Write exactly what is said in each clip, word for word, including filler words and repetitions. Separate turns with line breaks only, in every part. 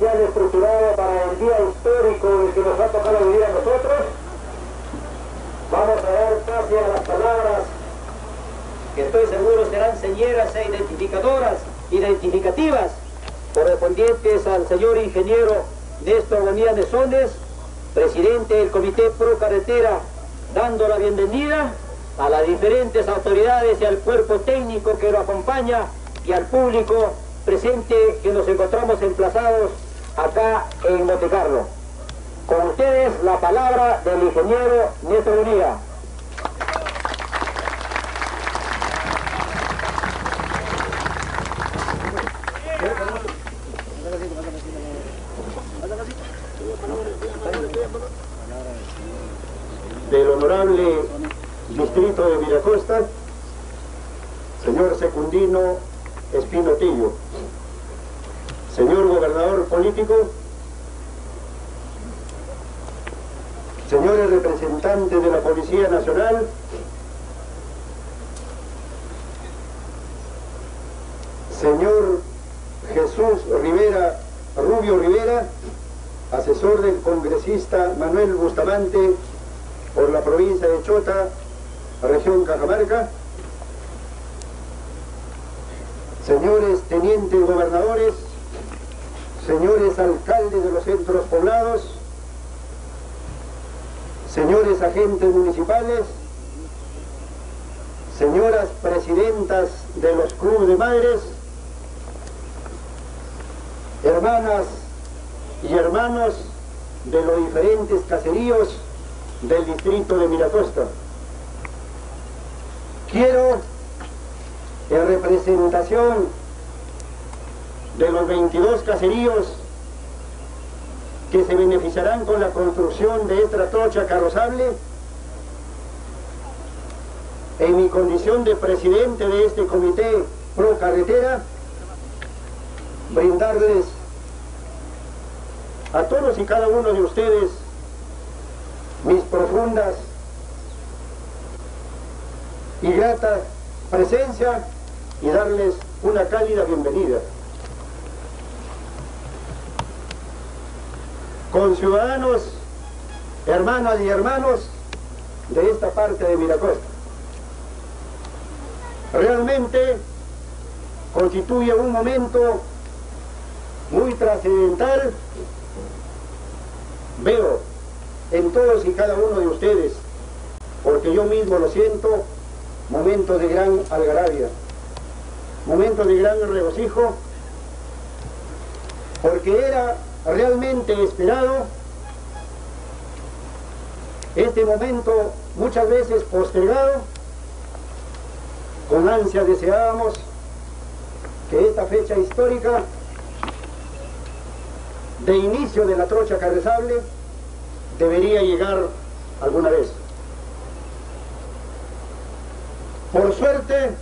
especial estructurado para el día histórico del que nos va a tocar vivir a nosotros. Vamos a dar paso a las palabras que estoy seguro serán señeras e identificadoras, identificativas, correspondientes al señor ingeniero Néstor Bonilla Mesones, presidente del Comité Pro Carretera, dando la bienvenida a las diferentes autoridades y al cuerpo técnico que lo acompaña y al público presente que nos encontramos emplazados acá en Montecarlo. Con ustedes la palabra del ingeniero Néstor Bonilla.
Del honorable distrito de Viracosta, señor Secundino Espino Tillo, señor gobernador político, señores representantes de la Policía Nacional, señor Jesús Rivera, Rubio Rivera, asesor del congresista Manuel Bustamante por la provincia de Chota, región Cajamarca, señores tenientes gobernadores, señores alcaldes de los centros poblados, señores agentes municipales, señoras presidentas de los clubes de madres, hermanas y hermanos de los diferentes caseríos del distrito de Viracosta. Quiero, en representación de los veintidós caseríos que se beneficiarán con la construcción de esta trocha carrozable, en mi condición de presidente de este comité pro carretera, brindarles a todos y cada uno de ustedes mis profundas y grata presencia y darles una cálida bienvenida. Conciudadanos, hermanas y hermanos de esta parte de Viracosta, realmente constituye un momento muy trascendental. Veo en todos y cada uno de ustedes, porque yo mismo lo siento, momentos de gran algarabia, momentos de gran regocijo, porque era realmente esperado este momento, muchas veces postergado. Con ansia deseábamos que esta fecha histórica de inicio de la trocha carrozable debería llegar alguna vez. Por suerte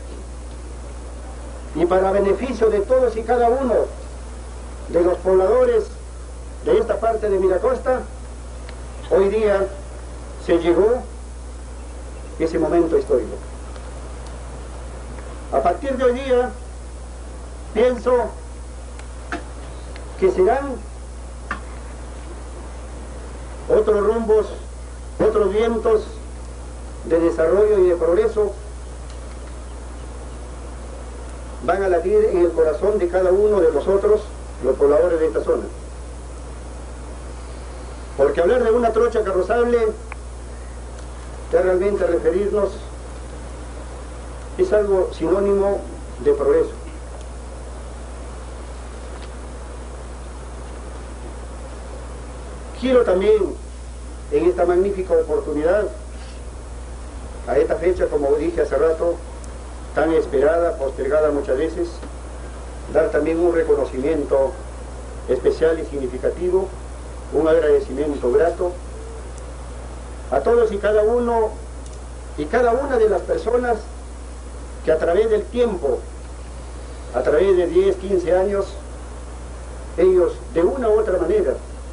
y para beneficio de todos y cada uno de los pobladores de esta parte de Viracosta, hoy día se llegó ese momento histórico. A partir de hoy día pienso que serán otros rumbos, otros vientos de desarrollo y de progreso van a latir en el corazón de cada uno de nosotros, los pobladores de esta zona. Porque hablar de una trocha carrozable es realmente referirnos, es algo sinónimo de progreso. Quiero también, en esta magnífica oportunidad, a esta fecha, como dije hace rato, tan esperada, postergada muchas veces, dar también un reconocimiento especial y significativo, un agradecimiento grato a todos y cada uno y cada una de las personas que a través del tiempo, a través de diez, quince años, ellos de una u otra manera,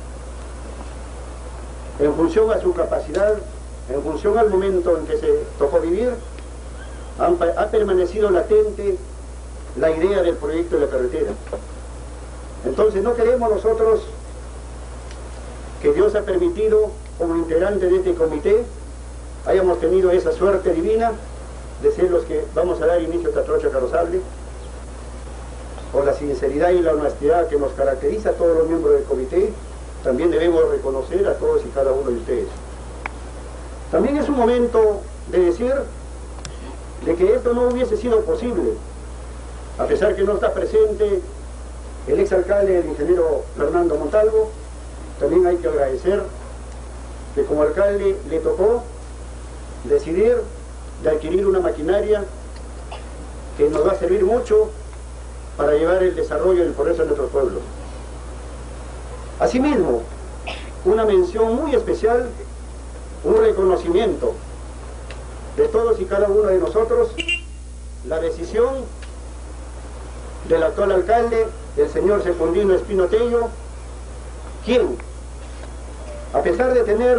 en función a su capacidad, en función al momento en que se tocó vivir, han, ha permanecido latente la idea del proyecto de la carretera. Entonces no queremos nosotros, que Dios ha permitido como integrante de este comité, hayamos tenido esa suerte divina de ser los que vamos a dar inicio a esta trocha carrozable, por la sinceridad y la honestidad que nos caracteriza a todos los miembros del comité. También debemos reconocer a todos y cada uno de ustedes. También es un momento de decir de que esto no hubiese sido posible, a pesar que no está presente el exalcalde, el ingeniero Fernando Montalvo. También hay que agradecer que como alcalde le tocó decidir de adquirir una maquinaria que nos va a servir mucho para llevar el desarrollo y el progreso de nuestros pueblos. Asimismo, una mención muy especial, un reconocimiento de todos y cada uno de nosotros, la decisión del actual alcalde, el señor Secundino Espino Tello, quien, a pesar de tener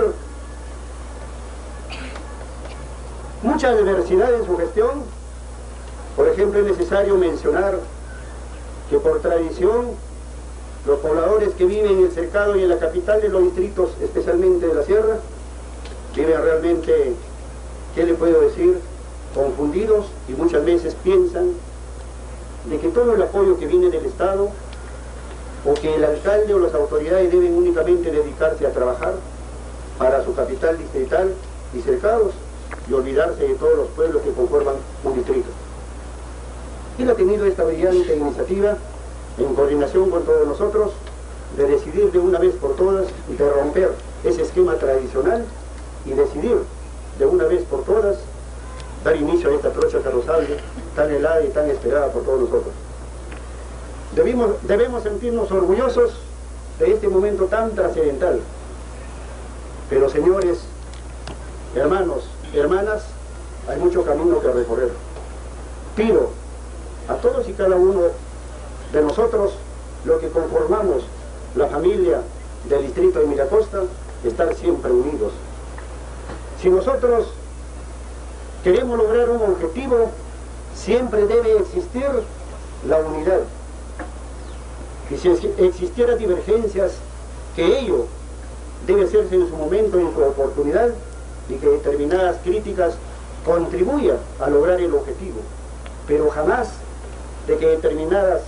mucha diversidad en su gestión, por ejemplo, es necesario mencionar que por tradición los pobladores que viven en el cercado y en la capital de los distritos, especialmente de la sierra, viven realmente, ¿qué le puedo decir?, confundidos, y muchas veces piensan de que todo el apoyo que viene del Estado, o que el alcalde o las autoridades deben únicamente dedicarse a trabajar para su capital distrital y cercados, y olvidarse de todos los pueblos que conforman un distrito. Él ha tenido esta brillante iniciativa, en coordinación con todos nosotros, de decidir de una vez por todas, de romper ese esquema tradicional y decidir de una vez por todas dar inicio a esta trocha carrozable tan helada y tan esperada por todos nosotros. Debimos, debemos sentirnos orgullosos de este momento tan trascendental. Pero señores, hermanos, hermanas, hay mucho camino que recorrer. Pido a todos y cada uno de nosotros, lo que conformamos la familia del distrito de Miracosta, estar siempre unidos. Si nosotros queremos lograr un objetivo, siempre debe existir la unidad. Y si existieran divergencias, que ello debe hacerse en su momento, en su oportunidad, y que determinadas críticas contribuyan a lograr el objetivo, pero jamás de que determinadas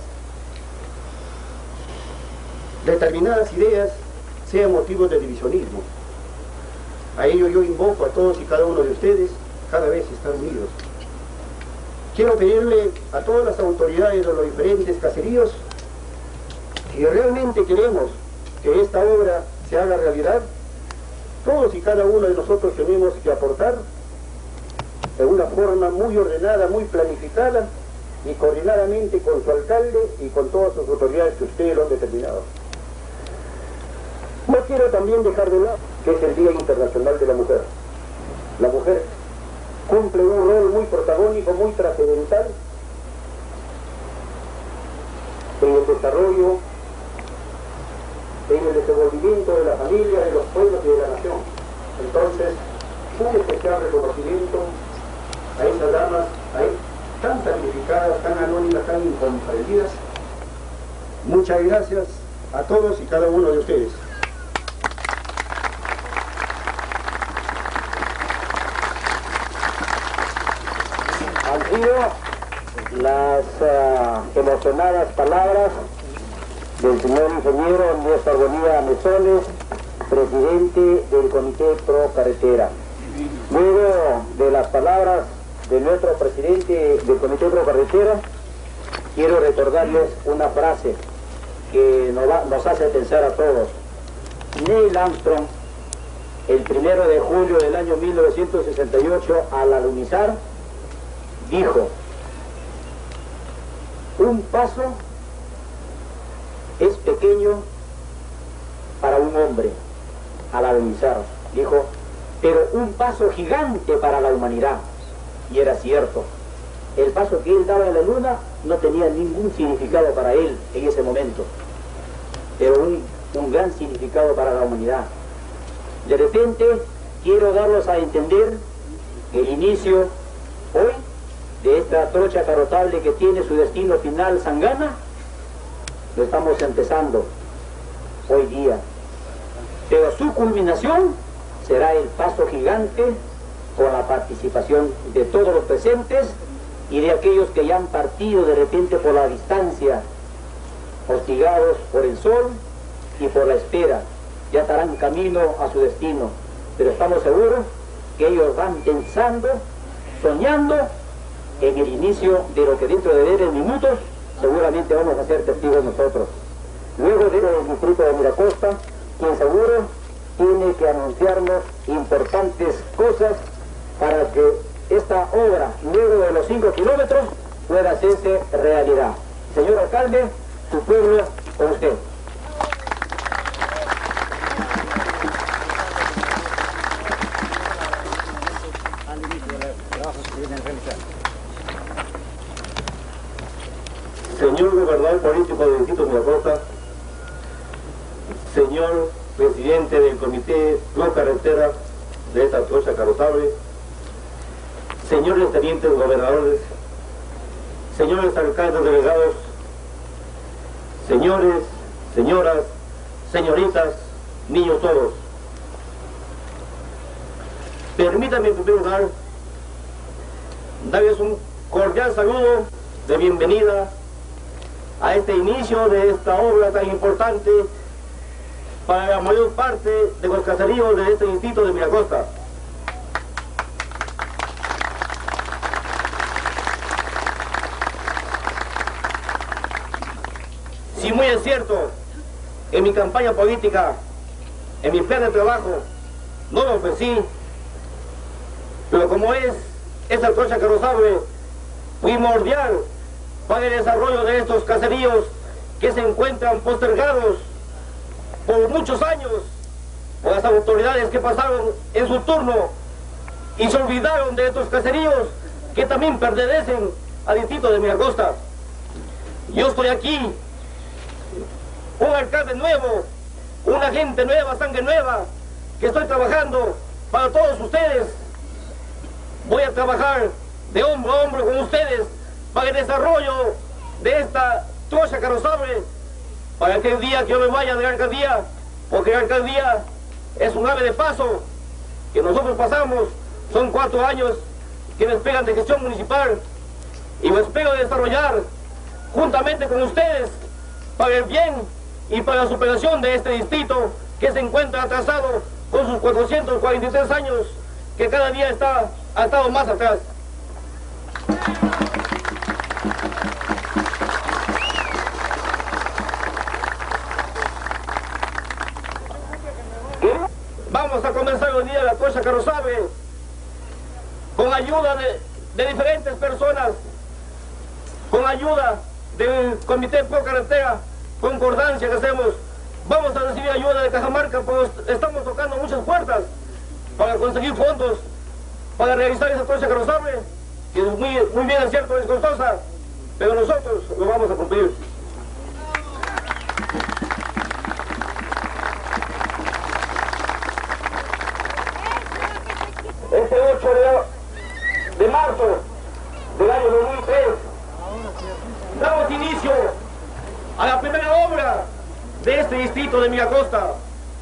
determinadas ideas sean motivos de divisionismo. A ello yo invoco a todos y cada uno de ustedes, cada vez estar unidos. Quiero pedirle a todas las autoridades de los diferentes caseríos, si realmente queremos que esta obra se haga realidad, todos y cada uno de nosotros tenemos que aportar de una forma muy ordenada, muy planificada y coordinadamente con su alcalde y con todas sus autoridades que ustedes lo han determinado. No quiero también dejar de lado que es el Día Internacional de la Mujer. La mujer cumple un rol muy protagónico, muy trascendental en el desarrollo, en el desenvolvimiento de la familia, de los pueblos y de la nación. Entonces, un especial reconocimiento a esas damas, a esas tan sacrificadas, tan anónimas, tan incomprendidas. Muchas gracias a todos y cada uno de ustedes. Han sido las uh, emocionadas palabras del señor ingeniero Andrés Argonía Mesones, presidente del Comité Pro Carretera. Luego de las palabras de nuestro presidente del Comité Pro Carretera, quiero recordarles una frase que nos, va, nos hace pensar a todos. Neil Armstrong, el primero de julio del año mil novecientos sesenta y ocho, al alunizar, dijo: un paso es pequeño para un hombre, al alunizar, dijo, pero un paso gigante para la humanidad. Y era cierto, el paso que él daba en la luna no tenía ningún significado para él en ese momento, pero un, un gran significado para la humanidad. De repente quiero darlos a entender el inicio hoy de esta trocha carrozable que tiene su destino final Sangana,
lo estamos empezando hoy día, pero su culminación será el paso gigante con la participación de todos los presentes y de aquellos que ya han partido de repente por la distancia, hostigados por el sol y por la espera. Ya estarán camino a su destino, pero estamos seguros que ellos van pensando, soñando en el inicio de lo que dentro de breves minutos seguramente vamos a ser testigos nosotros. Luego viene el distrito de Miracosta, quien seguro tiene que anunciarnos importantes cosas para que esta obra, luego de los cinco kilómetros, pueda hacerse realidad. Señor alcalde, su pueblo con usted.
Señor gobernador político del distrito de Miracosta, señor presidente del comité Pro Carretera de esta trocha carrozable, señores tenientes gobernadores, señores alcaldes delegados, señores, señoras, señoritas, niños todos. Permítanme en primer lugar darles un cordial saludo de bienvenida a este inicio de esta obra tan importante para la mayor parte de los caseríos de este distrito de Miracosta. Si muy es cierto, en mi campaña política, en mi plan de trabajo, no lo ofrecí, pero como es esta trocha carrozable primordial para el desarrollo de estos caseríos que se encuentran postergados por muchos años por las autoridades que pasaron en su turno y se olvidaron de estos caseríos que también pertenecen al distrito de Miracosta. Yo estoy aquí, un alcalde nuevo, una gente nueva, sangre nueva, que estoy trabajando para todos ustedes. Voy a trabajar de hombro a hombro con ustedes para el desarrollo de esta trocha carrozable, para que el día que yo me vaya de la alcaldía, porque la alcaldía es un ave de paso que nosotros pasamos, son cuatro años que me esperan de gestión municipal y me espero desarrollar juntamente con ustedes para el bien y para la superación de este distrito que se encuentra atrasado con sus cuatrocientos cuarenta y tres años, que cada día está, ha estado más atrás. Vamos a comenzar hoy día la trocha carrozable con ayuda de, de diferentes personas, con ayuda del Comité Pro Carretera, concordancia que hacemos. Vamos a recibir ayuda de Cajamarca, pues estamos tocando muchas puertas para conseguir fondos para realizar esa trocha carrozable, que es muy, muy bien, es cierto, es costosa, pero nosotros lo vamos a cumplir. Este ocho de marzo del año dos mil tres damos inicio a la primera obra de este distrito de Miracosta.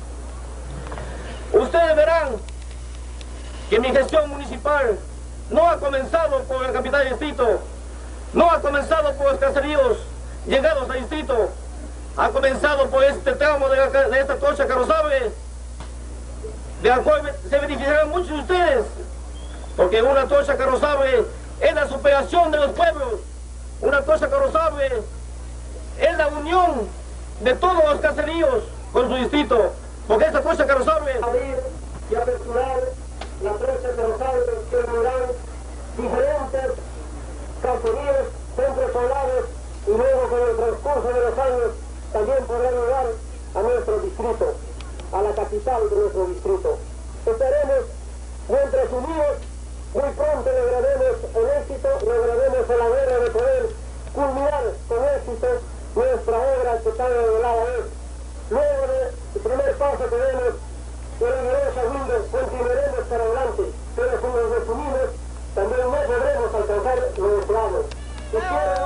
Ustedes verán que mi gestión municipal no ha comenzado por la capital del distrito, no ha comenzado por los caseríos llegados al distrito, ha comenzado por este tramo de, la, de esta trocha carrozable, de la cual se beneficiarán muchos de ustedes, porque una trocha carrozable es la superación de los pueblos, una trocha carrozable es la unión de todos los caseríos con su distrito, porque esta trocha carrozable abrir y aperturar la trocha carrozable que unirán diferentes caseríos, centros poblados, y luego con el transcurso de los años también podrán llegar a nuestro distrito, a la capital de nuestro distrito. Esperemos, mientras unidos, muy pronto lograremos el éxito, lograremos el haber de poder culminar con éxito nuestra obra que tan revelada es. Luego del primer paso que demos, de la derecha Windows, continuaremos para adelante, pero si nos definimos, también no podremos alcanzar lo deseado.